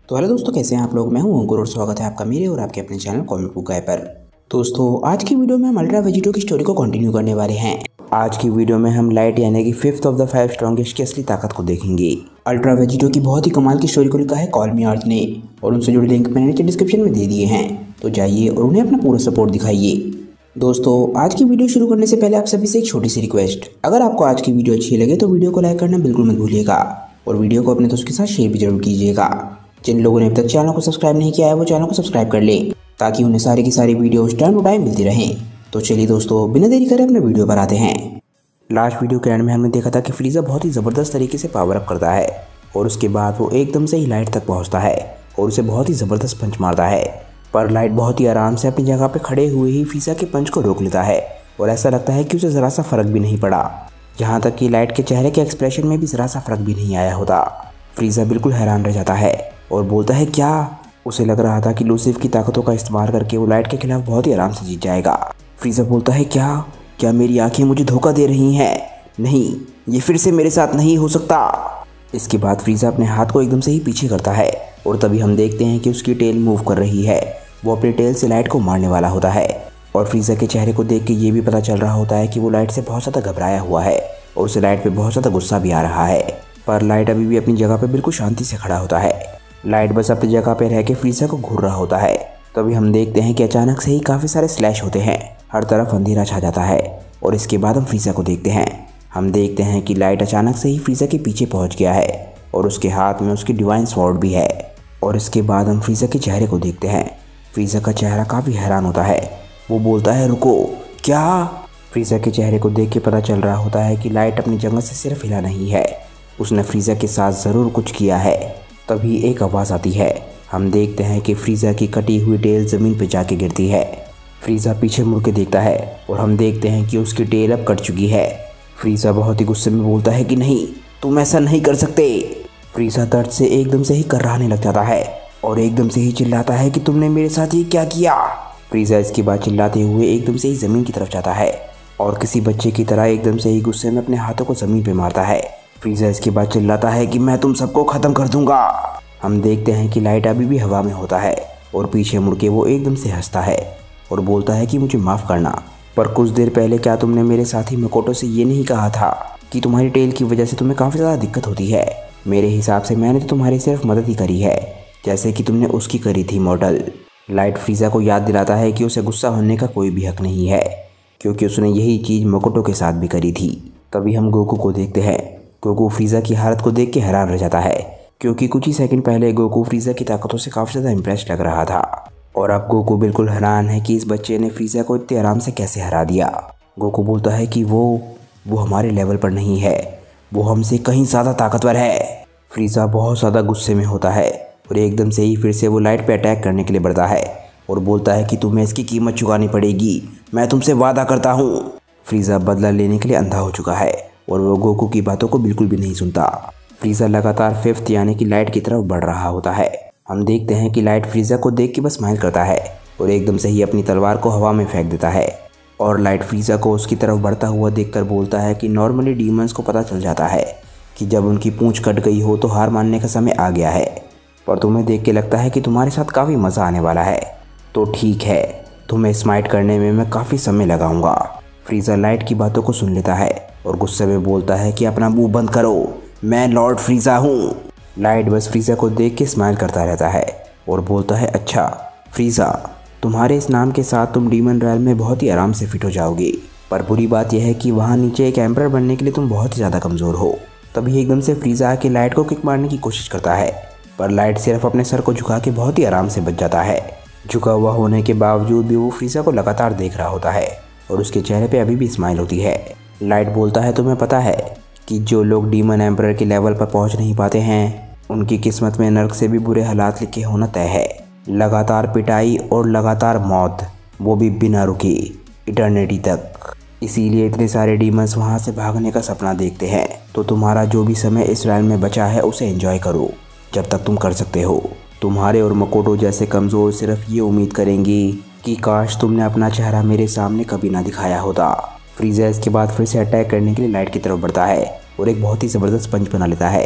तो हेलो दोस्तों, कैसे हैं आप लोग। मैं हूं अंकुर और स्वागत है आपका मेरे और आपके अपने चैनल कॉमिक बुक गाय पर। दोस्तों, आज की वीडियो में हम अल्ट्रा वेजिटो की स्टोरी को कंटिन्यू करने वाले हैं। आज की वीडियो में हम लाइट यानी कि 5th ऑफ द 5 स्ट्रॉन्गेस्ट की असली ताकत को देखेंगे। अल्ट्रा वेजिटो की बहुत ही कमाल की स्टोरी को लिखा है कॉल मी अर्थ ने, और उनसे जुड़े लिंक मैंने नीचे डिस्क्रिप्शन में दे दिए हैं, तो जाइए और उन्हें अपना पूरा सपोर्ट दिखाइए। दोस्तों, आज की वीडियो शुरू करने से पहले आप सभी से एक छोटी सी रिक्वेस्ट, अगर आपको आज की वीडियो अच्छी लगे तो वीडियो को लाइक करना बिल्कुल मत भूलिएगा और वीडियो को अपने दोस्तों के साथ शेयर भी जरूर कीजिएगा। जिन लोगों ने अब तक चैनल को सब्सक्राइब नहीं किया है वो चैनल को सब्सक्राइब कर लें ताकि उन्हें सारी की सारी वीडियोस टाइम टू टाइम मिलती रहें। तो चलिए दोस्तों, बिना देरी करे अपने वीडियो पर आते हैं। लास्ट वीडियो के एंड में हमने देखा था कि फ्रीज़ा बहुत ही ज़बरदस्त तरीके से पावर अप करता है और उसके बाद वो एकदम से ही लाइट तक पहुंचता है और उसे बहुत ही ज़बरदस्त पंच मारता है। पर लाइट बहुत ही आराम से अपनी जगह पर खड़े हुए ही फ्रीज़ा के पंच को रोक लेता है और ऐसा लगता है कि उसे ज़रा सा फ़र्क भी नहीं पड़ा। यहाँ तक कि लाइट के चेहरे के एक्सप्रेशन में भी ज़रा सा फ़र्क भी नहीं आया होता। फ्रीज़ा बिल्कुल हैरान रह जाता है और बोलता है क्या। उसे लग रहा था कि लूसिफ की ताकतों का इस्तेमाल करके वो लाइट के खिलाफ बहुत ही आराम से जीत जाएगा। फ्रीज़ा बोलता है क्या मेरी आंखें मुझे धोखा दे रही हैं? नहीं, ये फिर से मेरे साथ नहीं हो सकता। इसके बाद फ्रीज़ा अपने हाथ को एकदम से ही पीछे करता है और तभी हम देखते हैं कि उसकी टेल मूव कर रही है। वो अपने टेल से लाइट को मारने वाला होता है और फ्रीज़ा के चेहरे को देख के ये भी पता चल रहा होता है कि वो लाइट से बहुत ज़्यादा घबराया हुआ है और उसे लाइट पे बहुत ज़्यादा गुस्सा भी आ रहा है। पर लाइट अभी भी अपनी जगह पे बिल्कुल शांति से खड़ा होता है। लाइट बस अपनी जगह पे रह के फ्रीज़ा को घूर रहा होता है। तभी हम देखते हैं कि अचानक से ही काफ़ी सारे स्लैश होते हैं, हर तरफ अंधेरा छा जाता है और इसके बाद हम फ्रीज़ा को देखते हैं। हम देखते हैं कि लाइट अचानक से ही फ्रीज़ा के पीछे पहुंच गया है और उसके हाथ में उसकी डिवाइन स्वॉर्ड भी है। और इसके बाद हम फ्रीज़ा के चेहरे को देखते हैं। फ्रीज़ा का चेहरा काफ़ी हैरान होता है। वो बोलता है रुको, क्या। फ्रीज़ा के चेहरे को देख के पता चल रहा होता है कि लाइट अपनी जगह से सिर्फ हिला नहीं है, उसने फ्रीज़ा के साथ ज़रूर कुछ किया है। तभी एक आवाज़ आती है। हम देखते हैं कि फ्रीज़ा की कटी हुई टेल ज़मीन पर जाके गिरती है। फ्रीज़ा पीछे मुड़ के देखता है और हम देखते हैं कि उसकी टेल अब कट चुकी है। फ्रीज़ा बहुत ही गुस्से में बोलता है कि नहीं, तुम ऐसा नहीं कर सकते। फ्रीज़ा दर्द से एकदम से ही कर्राने लग जाता है और एकदम से ही चिल्लाता है कि तुमने मेरे साथ ये क्या किया। फ्रीज़ा इसके बाद चिल्लाते हुए एकदम से ही ज़मीन की तरफ जाता है और किसी बच्चे की तरह एकदम से ही गुस्से में अपने हाथों को ज़मीन पे मारता है। फ्रीज़ा इसके बाद चिल्लाता है कि मैं तुम सबको ख़त्म कर दूंगा। हम देखते हैं कि लाइट अभी भी हवा में होता है और पीछे मुड़ के वो एकदम से हंसता है और बोलता है कि मुझे माफ़ करना, पर कुछ देर पहले क्या तुमने मेरे साथी मकोटो से ये नहीं कहा था कि तुम्हारी टेल की वजह से तुम्हें काफ़ी ज़्यादा दिक्कत होती है? मेरे हिसाब से मैंने तो तुम्हारी सिर्फ मदद ही करी है, जैसे कि तुमने उसकी करी थी मॉडल। लाइट फ्रीज़ा को याद दिलाता है कि उसे गुस्सा होने का कोई भी हक नहीं है क्योंकि उसने यही चीज़ मकोटो के साथ भी करी थी। तभी हम गोकू को देखते हैं। गोकू फ्रीज़ा की हालत को देख के हैरान रह जाता है क्योंकि कुछ ही सेकंड पहले गोकू फ्रीज़ा की ताकतों से काफ़ी ज़्यादा इम्प्रेस लग रहा था और अब गोकू बिल्कुल हैरान है कि इस बच्चे ने फ्रीज़ा को इतने आराम से कैसे हरा दिया। गोकू बोलता है कि वो हमारे लेवल पर नहीं है, वो हमसे कहीं ज़्यादा ताकतवर है। फ्रीज़ा बहुत ज़्यादा गुस्से में होता है और एकदम से ही फिर से वो लाइट पे अटैक करने के लिए बढ़ता है और बोलता है कि तुम्हें इसकी कीमत चुकानी पड़ेगी, मैं तुमसे वादा करता हूँ। फ्रीज़ा बदला लेने के लिए अंधा हो चुका है और वो गोकू की बातों को बिल्कुल भी नहीं सुनता। फ्रीज़ा लगातार 5th यानी कि लाइट की तरफ बढ़ रहा होता है। हम देखते हैं कि लाइट फ्रीज़ा को देख के बस स्माइल करता है और एकदम से ही अपनी तलवार को हवा में फेंक देता है और लाइट फ्रीज़ा को उसकी तरफ बढ़ता हुआ देखकर बोलता है कि नॉर्मली डीमंस को पता चल जाता है कि जब उनकी पूंछ कट गई हो तो हार मानने का समय आ गया है, पर तुम्हें देख के लगता है कि तुम्हारे साथ काफ़ी मज़ा आने वाला है, तो ठीक है, तुम्हें स्माइट करने में मैं काफ़ी समय लगाऊंगा। फ्रीज़ा लाइट की बातों को सुन लेता है और गुस्से में बोलता है कि अपना मुंह बंद करो, मैं लॉर्ड फ्रीज़ा हूँ। लाइट बस फ्रीज़ा को देख के स्माइल करता रहता है और बोलता है अच्छा फ्रीज़ा, तुम्हारे इस नाम के साथ तुम डीमन रॉयल में बहुत ही आराम से फिट हो जाओगे, पर बुरी बात यह है कि वहाँ नीचे एक एम्परर बनने के लिए तुम बहुत ही ज़्यादा कमज़ोर हो। तभी एकदम से फ्रीज़ा आके लाइट को किक मारने की कोशिश करता है पर लाइट सिर्फ अपने सर को झुका के बहुत ही आराम से बच जाता है। झुका हुआ होने के बावजूद भी वो फ्रीज़ा को लगातार देख रहा होता है और उसके चेहरे पे अभी भी स्माइल होती है। लाइट बोलता है तुम्हें पता है कि जो लोग डीमन एम्परर के लेवल पर पहुंच नहीं पाते हैं उनकी किस्मत में नर्क से भी बुरे हालात लिखे होना तय है, लगातार पिटाई और लगातार मौत, वो भी बिना रुके इटर्निटी तक। इसीलिए इतने सारे डीमंस वहाँ से भागने का सपना देखते हैं। तो तुम्हारा जो भी समय इस रॉयल में बचा है उसे एंजॉय करो जब तक तुम कर सकते हो। तुम्हारे और मकोटो जैसे कमज़ोर सिर्फ ये उम्मीद करेंगे कि काश तुमने अपना चेहरा मेरे सामने कभी ना दिखाया होता। फ्रीज़ा इसके बाद फिर से अटैक करने के लिए लाइट की तरफ बढ़ता है और एक बहुत ही ज़बरदस्त पंच बना लेता है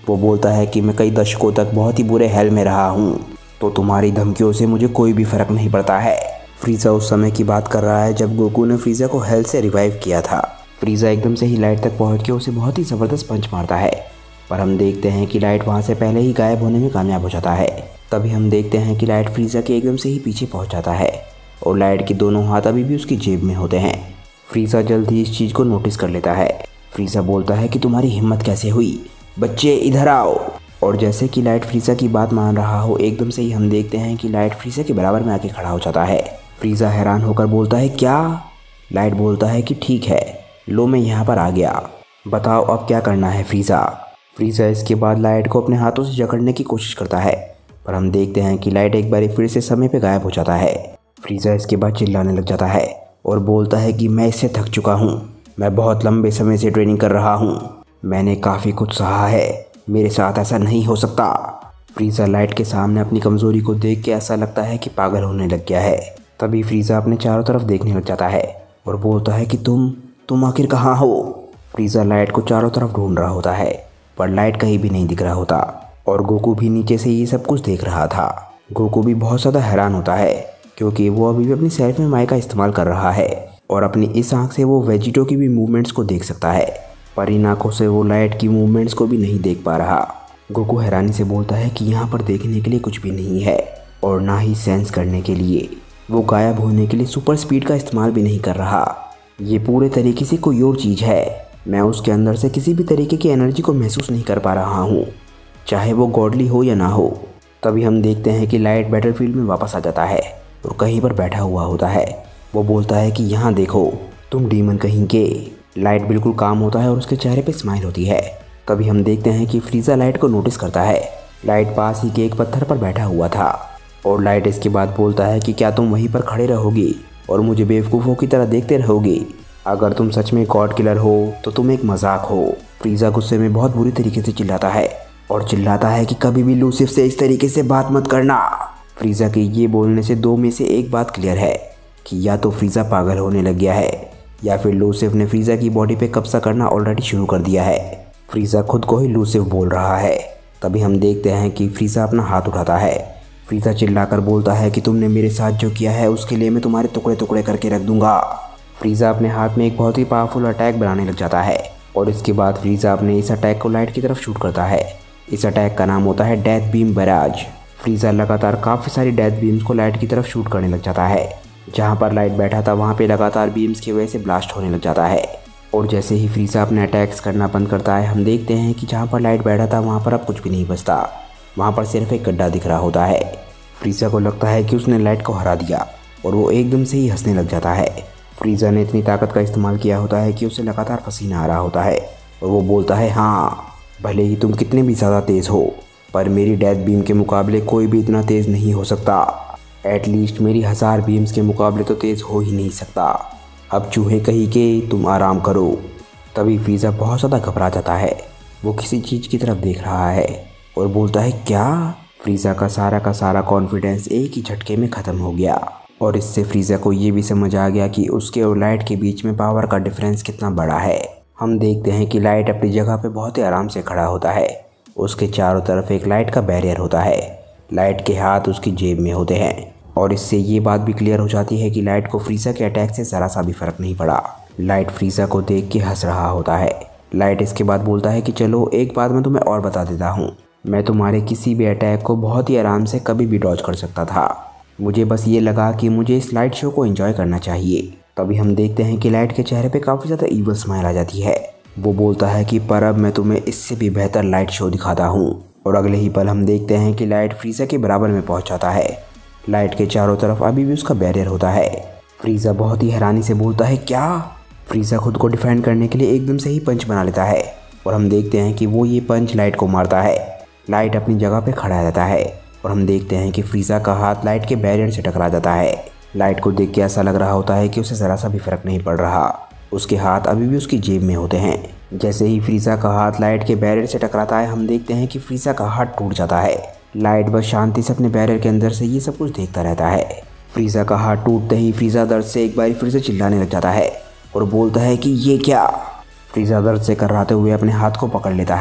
वो बोलता है कि मैं कई दशकों तक बहुत ही बुरे हेल में रहा हूँ, तो तुम्हारी धमकियों से मुझे कोई भी फर्क नहीं पड़ता है। फ्रीज़ा उस समय की बात कर रहा है जब गोकू ने फ्रीज़ा को हेल से रिवाइव किया था। फ्रीज़ा एकदम से ही लाइट तक पहुँच के उसे बहुत ही ज़बरदस्त पंच मारता है, पर हम देखते हैं कि लाइट वहाँ से पहले ही गायब होने में कामयाब हो जाता है। तभी हम देखते हैं कि लाइट फ्रीज़ा के एकदम से ही पीछे पहुँच जाता है और लाइट के दोनों हाथ अभी भी उसकी जेब में होते हैं। फ्रीज़ा जल्द ही इस चीज़ को नोटिस कर लेता है। फ्रीज़ा बोलता है कि तुम्हारी हिम्मत कैसे हुई, बच्चे इधर आओ। और जैसे कि लाइट फ्रीज़ा की बात मान रहा हो, एकदम से ही हम देखते हैं कि लाइट फ्रीज़ा के बराबर में आके खड़ा हो जाता है। फ्रीज़ा हैरान होकर बोलता है क्या? लाइट बोलता है कि ठीक है, लो मैं यहाँ पर आ गया, बताओ अब क्या करना है फ्रीज़ा। फ्रीज़ा इसके बाद लाइट को अपने हाथों से जकड़ने की कोशिश करता है, पर हम देखते हैं कि लाइट एक बार फिर से समय पे गायब हो जाता है। फ्रीज़ा इसके बाद चिल्लाने लग जाता है और बोलता है कि मैं इससे थक चुका हूँ, मैं बहुत लंबे समय से ट्रेनिंग कर रहा हूँ, मैंने काफ़ी कुछ सहा है, मेरे साथ ऐसा नहीं हो सकता। फ्रीज़ा लाइट के सामने अपनी कमज़ोरी को देख के ऐसा लगता है कि पागल होने लग गया है। तभी फ्रीज़ा अपने चारों तरफ देखने लग जाता है और बोलता है कि तुम आखिर कहाँ हो। फ्रीज़ा लाइट को चारों तरफ ढूंढ रहा होता है, पर लाइट कहीं भी नहीं दिख रहा होता और गोकू भी नीचे से ये सब कुछ देख रहा था। गोकू भी बहुत ज़्यादा हैरान होता है क्योंकि वो अभी भी अपनी सेल्फ में माई का इस्तेमाल कर रहा है और अपनी इस आँख से वो वेजिटो की भी मूवमेंट्स को देख सकता है, पर इन आँखों से वो लाइट की मूवमेंट्स को भी नहीं देख पा रहा। गोकू हैरानी से बोलता है कि यहाँ पर देखने के लिए कुछ भी नहीं है और ना ही सेंस करने के लिए। वो गायब होने के लिए सुपर स्पीड का इस्तेमाल भी नहीं कर रहा। ये पूरे तरीके से कोई और चीज़ है, मैं उसके अंदर से किसी भी तरीके की एनर्जी को महसूस नहीं कर पा रहा हूँ, चाहे वो गॉडली हो या ना हो। तभी हम देखते हैं कि लाइट बैटलफील्ड में वापस आ जाता है और कहीं पर बैठा हुआ होता है। वो बोलता है कि यहाँ देखो तुम डीमन कहीं के। लाइट बिल्कुल काम होता है और उसके चेहरे पे स्माइल होती है। तभी हम देखते हैं कि फ्रीज़ा लाइट को नोटिस करता है। लाइट पास ही के एक पत्थर पर बैठा हुआ था और लाइट इसके बाद बोलता है कि क्या तुम वहीं पर खड़े रहोगे और मुझे बेवकूफ़ों की तरह देखते रहोगे? अगर तुम सच में गॉड किलर हो तो तुम एक मजाक हो। फ्रीज़ा गुस्से में बहुत बुरी तरीके से चिल्लाता है और चिल्लाता है कि कभी भी लूसिफ से इस तरीके से बात मत करना। फ्रीज़ा के ये बोलने से दो में से एक बात क्लियर है कि या तो फ्रीज़ा पागल होने लग गया है या फिर लूसिफ ने फ्रीज़ा की बॉडी पे कब्जा करना ऑलरेडी शुरू कर दिया है। फ्रीज़ा खुद को ही लूसिफ बोल रहा है। तभी हम देखते हैं कि फ्रीज़ा अपना हाथ उठाता है। फ्रीज़ा चिल्लाकर बोलता है कि तुमने मेरे साथ जो किया है उसके लिए मैं तुम्हारे टुकड़े टुकड़े करके रख दूंगा। फ्रीज़ा अपने हाथ में एक बहुत ही पावरफुल अटैक बनाने लग जाता है और इसके बाद फ्रीज़ा अपने इस अटैक को लाइट की तरफ शूट करता है। इस अटैक का नाम होता है डेथ बीम बैराज। फ्रीज़ा लगातार काफ़ी सारी डेथ बीम्स को लाइट की तरफ शूट करने लग जाता है। जहाँ पर लाइट बैठा था वहाँ पे लगातार बीम्स की वजह से ब्लास्ट होने लग जाता है और जैसे ही फ्रीज़ा अपने अटैक्स करना बंद करता है, हम देखते हैं कि जहाँ पर लाइट बैठा था वहाँ पर अब कुछ भी नहीं बचता। वहाँ पर सिर्फ एक गड्ढा दिख रहा होता है। फ्रीज़ा को लगता है कि उसने लाइट को हरा दिया और वो एकदम से ही हंसने लग जाता है। फ्रीज़ा ने इतनी ताकत का इस्तेमाल किया होता है कि उसे लगातार पसीना आ रहा होता है और वो बोलता है, हाँ भले ही तुम कितने भी ज़्यादा तेज़ हो, पर मेरी डेथ बीम के मुकाबले कोई भी इतना तेज़ नहीं हो सकता। एटलीस्ट मेरी 1000 बीम्स के मुकाबले तो तेज़ हो ही नहीं सकता। अब चूहे कहीं के तुम आराम करो। तभी फ्रीज़ा बहुत ज़्यादा घबरा जाता है। वो किसी चीज़ की तरफ देख रहा है और बोलता है, क्या? फ्रीज़ा का सारा कॉन्फिडेंस एक ही झटके में ख़त्म हो गया और इससे फ्रीज़ा को ये भी समझ आ गया कि उसके और लाइट के बीच में पावर का डिफरेंस कितना बड़ा है। हम देखते हैं कि लाइट अपनी जगह पे बहुत ही आराम से खड़ा होता है। उसके चारों तरफ एक लाइट का बैरियर होता है। लाइट के हाथ उसकी जेब में होते हैं और इससे ये बात भी क्लियर हो जाती है कि लाइट को फ्रीज़ा के अटैक से ज़रा सा भी फ़र्क नहीं पड़ा। लाइट फ्रीज़ा को देख के हंस रहा होता है। लाइट इसके बाद बोलता है कि चलो एक बात मैं तुम्हें और बता देता हूँ, मैं तुम्हारे किसी भी अटैक को बहुत ही आराम से कभी भी डॉज कर सकता था। मुझे बस ये लगा कि मुझे इस लाइट शो को एंजॉय करना चाहिए। तभी हम देखते हैं कि लाइट के चेहरे पे काफ़ी ज़्यादा ईवल स्माइल आ जाती है। वो बोलता है कि पर अब मैं तुम्हें इससे भी बेहतर लाइट शो दिखाता हूँ और अगले ही पल हम देखते हैं कि लाइट फ्रीज़ा के बराबर में पहुँच जाता है। लाइट के चारों तरफ अभी भी उसका बैरियर होता है। फ्रीज़ा बहुत ही हैरानी से बोलता है, क्या? फ्रीज़ा खुद को डिफेंड करने के लिए एकदम से ही पंच बना लेता है और हम देखते हैं कि वो ये पंच लाइट को मारता है। लाइट अपनी जगह पे खड़ा रहता है और हम देखते हैं कि फ्रीज़ा का हाथ लाइट के बैरियर से टकरा जाता है। लाइट को देख के ऐसा लग रहा होता है कि उसे ज़रा सा भी फर्क नहीं पड़ रहा। उसके हाथ अभी भी उसकी जेब में होते हैं। जैसे ही फ्रीज़ा का हाथ लाइट के बैरियर से टकराता है, हम देखते हैं कि फ्रीज़ा का हाथ टूट जाता है। लाइट बस शांति से अपने बैरियर के अंदर से ये सब कुछ देखता रहता है। फ्रीज़ा का हाथ टूटते ही फ्रीज़ा दर्द से एक बार फिर से चिल्लाने लग जाता है और बोलता है कि ये क्या? फ्रीज़ा दर्द से कराते हुए अपने हाथ को पकड़ लेता है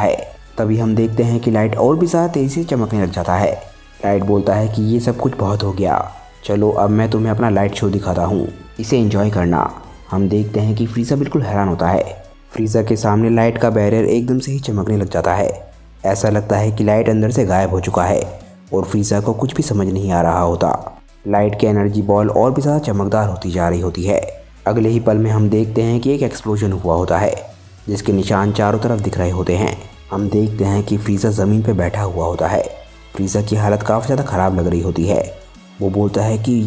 तभी हम देखते हैं कि लाइट और भी ज़्यादा तेज़ी से चमकने लग जाता है। लाइट बोलता है कि ये सब कुछ बहुत हो गया, चलो अब मैं तुम्हें अपना लाइट शो दिखाता हूँ, इसे एंजॉय करना। हम देखते हैं कि फ्रीज़ा बिल्कुल हैरान होता है। फ्रीज़ा के सामने लाइट का बैरियर एकदम से ही चमकने लग जाता है। ऐसा लगता है कि लाइट अंदर से गायब हो चुका है और फ्रीज़ा को कुछ भी समझ नहीं आ रहा होता। लाइट की एनर्जी बॉल और भी ज़्यादा चमकदार होती जा रही होती है। अगले ही पल में हम देखते हैं कि एक एक्सप्लोजन हुआ होता है जिसके निशान चारों तरफ दिख रहे होते हैं। हम देखते हैं कि फ्रीज़ा ज़मीन पर बैठा हुआ होता है। फ्रीज़ा की हालत काफ़ी ज़्यादा ख़राब लग रही होती है। वो बोलता है कि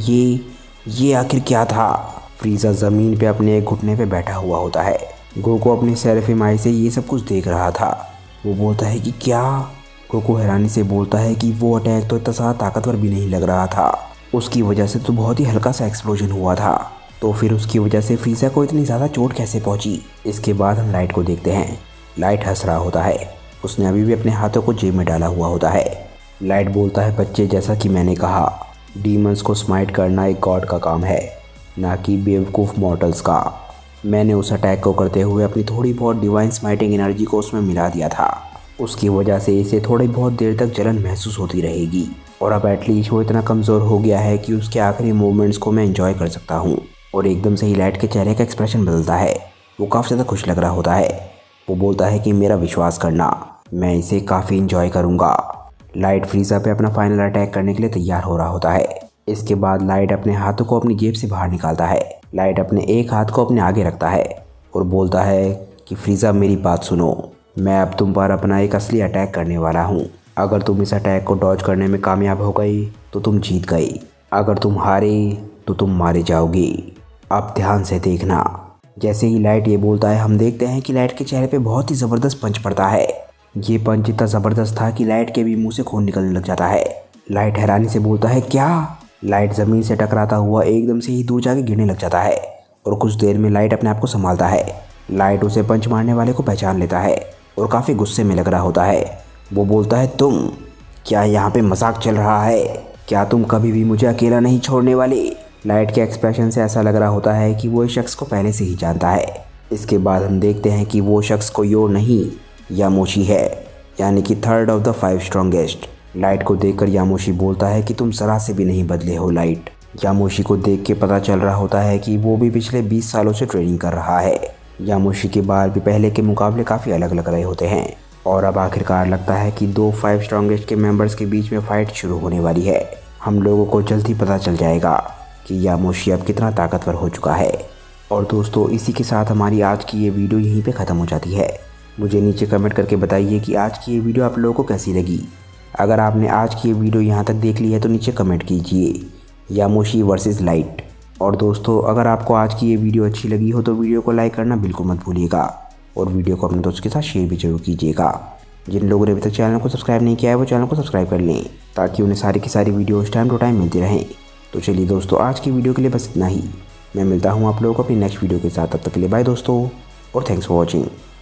ये आखिर क्या था। फ्रीज़ा ज़मीन पे अपने एक घुटने पे बैठा हुआ होता है। गोकू अपनी सेराफिम आई से ये सब कुछ देख रहा था। वो बोलता है कि क्या। गोकू हैरानी से बोलता है कि वो अटैक तो इतना ज़्यादा ताकतवर भी नहीं लग रहा था, उसकी वजह से तो बहुत ही हल्का सा एक्सप्लोजन हुआ था, तो फिर उसकी वजह से फ्रीज़ा को इतनी ज़्यादा चोट कैसे पहुंची। इसके बाद हम लाइट को देखते हैं। लाइट हंस रहा होता है। उसने अभी भी अपने हाथों को जेब में डाला हुआ होता है। लाइट बोलता है, बच्चे जैसा कि मैंने कहा, डीमंस को स्माइट करना एक गॉड का काम है, ना कि बेवकूफ़ मॉर्टल्स का। मैंने उस अटैक को करते हुए अपनी थोड़ी बहुत डिवाइन स्माइटिंग एनर्जी को उसमें मिला दिया था। उसकी वजह से इसे थोड़ी बहुत देर तक जलन महसूस होती रहेगी और अब एटलीस्ट वो इतना कमज़ोर हो गया है कि उसके आखिरी मूवमेंट्स को मैं एंजॉय कर सकता हूँ। और एकदम से ही लाइट के चेहरे का एक्सप्रेशन बदलता है। वो काफ़ी ज़्यादा खुश लग रहा होता है। वो बोलता है कि मेरा विश्वास करना, मैं इसे काफ़ी इंजॉय करूँगा। लाइट फ्रीज़ा पे अपना फाइनल अटैक करने के लिए तैयार हो रहा होता है। इसके बाद लाइट अपने हाथों को अपनी जेब से बाहर निकालता है। लाइट अपने एक हाथ को अपने आगे रखता है और बोलता है कि फ्रीज़ा मेरी बात सुनो, मैं अब तुम पर अपना एक असली अटैक करने वाला हूँ। अगर तुम इस अटैक को डॉज करने में कामयाब हो गई तो तुम जीत गई, अगर तुम हारे तो तुम मारे जाओगी। अब ध्यान से देखना। जैसे ही लाइट ये बोलता है, हम देखते हैं कि लाइट के चेहरे पे बहुत ही ज़बरदस्त पंच पड़ता है। ये पंच इतना ज़बरदस्त था कि लाइट के भी मुंह से खून निकलने लग जाता है। लाइट हैरानी से बोलता है, क्या। लाइट ज़मीन से टकराता हुआ एकदम से ही दूर जाके गिरने लग जाता है और कुछ देर में लाइट अपने आप को संभालता है। लाइट उसे पंच मारने वाले को पहचान लेता है और काफ़ी गुस्से में लग रहा होता है। वो बोलता है, तुम, क्या यहाँ पे मजाक चल रहा है? क्या तुम कभी भी मुझे अकेला नहीं छोड़ने वाले? लाइट के एक्सप्रेशन से ऐसा लग रहा होता है कि वो इस शख्स को पहले से ही जानता है। इसके बाद हम देखते हैं कि वो शख्स कोई और नहीं, यामोशी है, यानी कि third of the 5 strongest. Light को देखकर यामोशी बोलता है कि तुम जरा से भी नहीं बदले हो लाइट। यामोशी को देख के पता चल रहा होता है कि वो भी पिछले 20 सालों से ट्रेनिंग कर रहा है। यामोशी के बाल भी पहले के मुकाबले काफ़ी अलग लग रहे होते हैं और अब आखिरकार लगता है कि 2 5 स्ट्रॉन्गेस्ट के मेंबर्स के बीच में फ़ाइट शुरू होने वाली है। हम लोगों को जल्द ही पता चल जाएगा कि यामोशी अब कितना ताकतवर हो चुका है। और दोस्तों, इसी के साथ हमारी आज की ये वीडियो यहीं पे ख़त्म हो जाती है। मुझे नीचे कमेंट करके बताइए कि आज की ये वीडियो आप लोगों को कैसी लगी। अगर आपने आज की ये वीडियो यहाँ तक देख ली है तो नीचे कमेंट कीजिए, यामोशी वर्सेस लाइट। और दोस्तों, अगर आपको आज की ये वीडियो अच्छी लगी हो तो वीडियो को लाइक करना बिल्कुल मत भूलिएगा और वीडियो को अपने दोस्तों के साथ शेयर भी जरूर कीजिएगा। जिन लोगों ने अभी तक चैनल को सब्सक्राइब नहीं किया है वो चैनल को सब्सक्राइब कर लें ताकि उन्हें सारी की सारी वीडियोज़ टाइम टू टाइम मिलती रहें। तो चलिए दोस्तों, आज की वीडियो के लिए बस इतना ही। मैं मिलता हूँ आप लोगों को अपनी नेक्स्ट वीडियो के साथ। तब तक के लिए बाय दोस्तों और थैंक्स फॉर वॉचिंग।